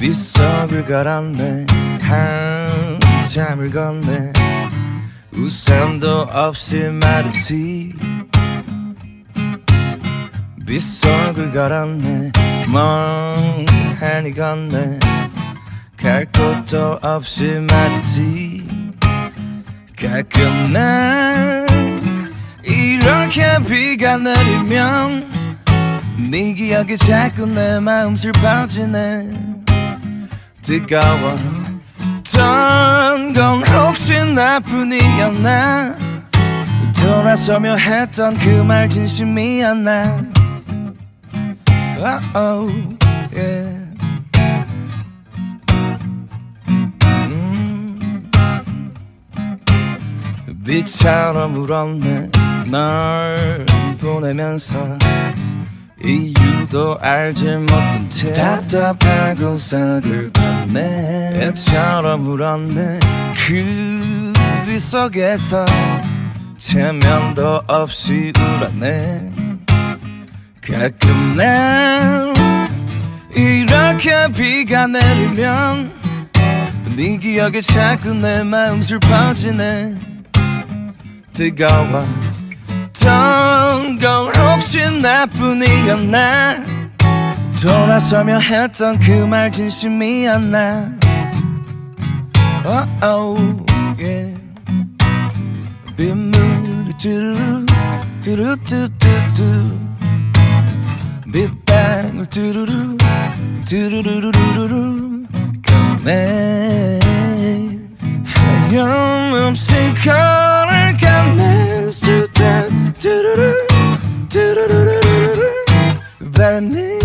빗속을 걸었네. 한참을 걷네. 우산도 없이 말이지. 빗속을 걸었네. 멍하니 걷네. 갈 곳도 없이 말이지. 가끔 난 이렇게 비가 내리면 네 기억이 자꾸 내 마음 슬퍼지네. 뜨거웠던 건 혹시 나뿐이었나? 돌아서며 했던 그 말 진심이었나? Oh, yeah. 빛처럼 울었네. 널 보내면서 이유도 알지 못한 채 답답하고서 긁었네. 애처럼 울었네. 그 빛 속에서 체면도 없이 울었네. 가끔 난 이렇게 비가 내리면 네 기억에 자꾸 내 마음 슬퍼지네. 뜨거웠던 건 혹시 나뿐이었나? 돌아서며 했던 그 말 진심이었나? Oh, yeah. 빗물이 뚜루루 뚜루뚜뚜뚜 빗방울 뚜루루 뚜루루루루루 건네. 하염없이 걸어가네. 뚜루루 뚜루루루루루 바람이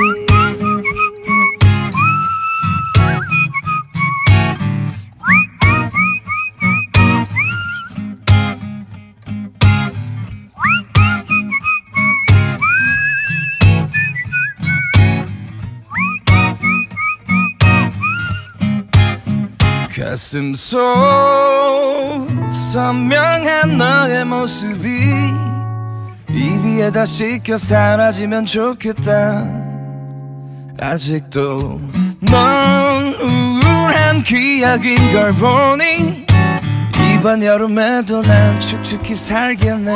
가슴 속 선명한 너의 모습이 입위에다 씻겨 사라지면 좋겠다. 아직도 넌 우울한 기억인 걸 보니 이번 여름에도 난 축축히 살겠네.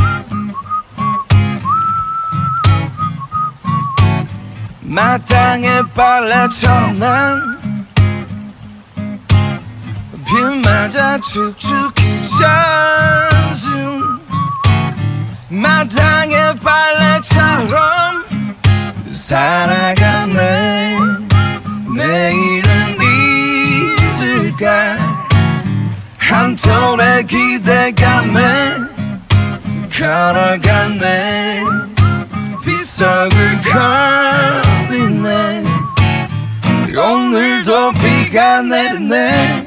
마땅의 빨래처럼 난 비 맞아 축축히 젖은 마당의 빨래처럼 살아가네. 내일은 잊을까 한 톨의 기대감에 걸어가네. 빗속을 걸리네. 오늘도 비가 내리네.